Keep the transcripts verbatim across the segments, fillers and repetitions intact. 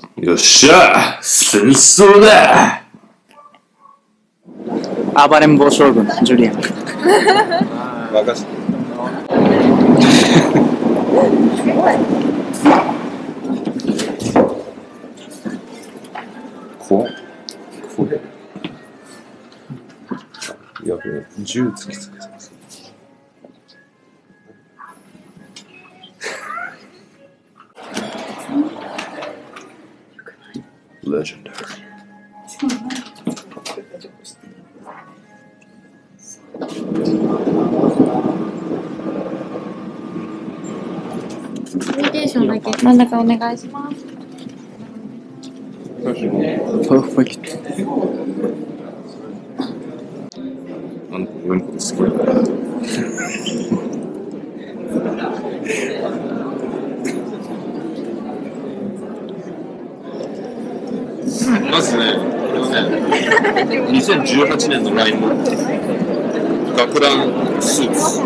よっしゃ戦争だ。 暴れん坊将軍ジュリアン。 任せて。怖い。怖い。やべえ、銃突きつけてます。Legendary。 コミュニケーションだけ真ん中お願いします。 パーフェクト。 あの子読むこと好きだから。まずね、これはね、にせんじゅうはちねんのラインの学ランスーツ。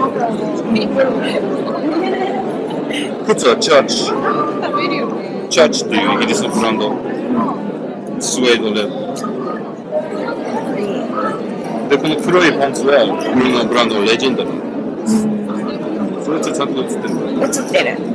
靴はチャーチ。チャーチというイギリスのブランド。スウェードで。で、この黒いパンツはブルーのブランドのレジェンドなんです。それってちゃんと映ってるの？ 映ってる。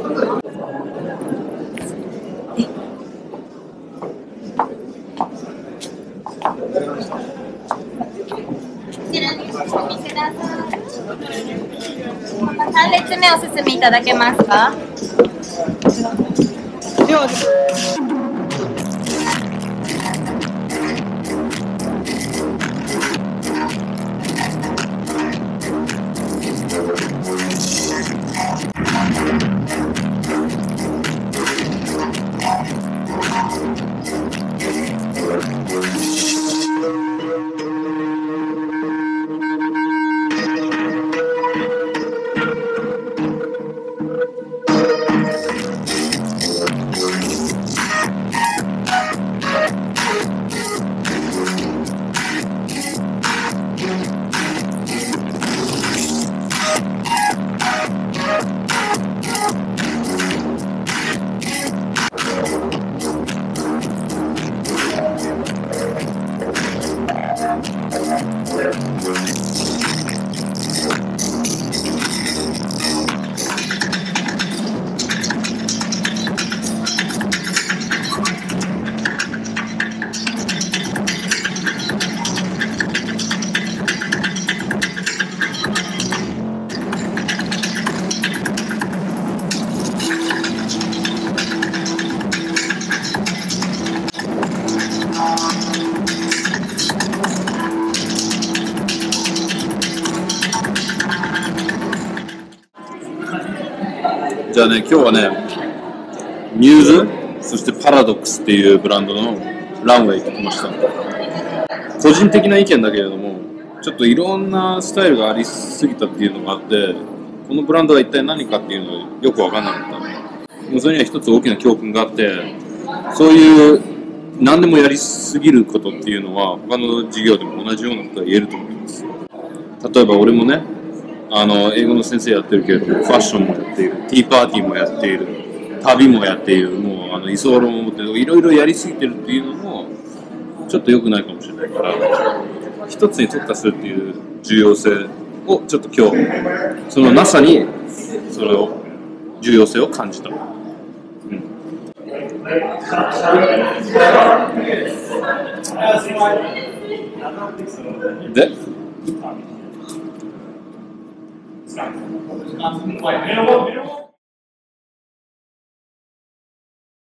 さん列目お進みいただけますか？ じゃあね、今日はね、ミューズ、そしてパラドックスっていうブランドのランウェイ行ってきました。個人的な意見だけれども、ちょっといろんなスタイルがありすぎたっていうのがあって、このブランドが一体何かっていうのがよく分かんなかった。もうそれには一つ大きな教訓があって、そういう何でもやりすぎることっていうのは他の授業でも同じようなことが言えると思います。例えば俺もね、あの英語の先生やってるけれども、ファッションもやっている、ティーパーティーもやっている、旅もやっている、もうあの居候も持っている、いろいろやりすぎてるっていうのもちょっと良くないかもしれないから、一つに特化するっていう重要性をちょっと今日その ナサ にそれを重要性を感じた。うん、でIt's not.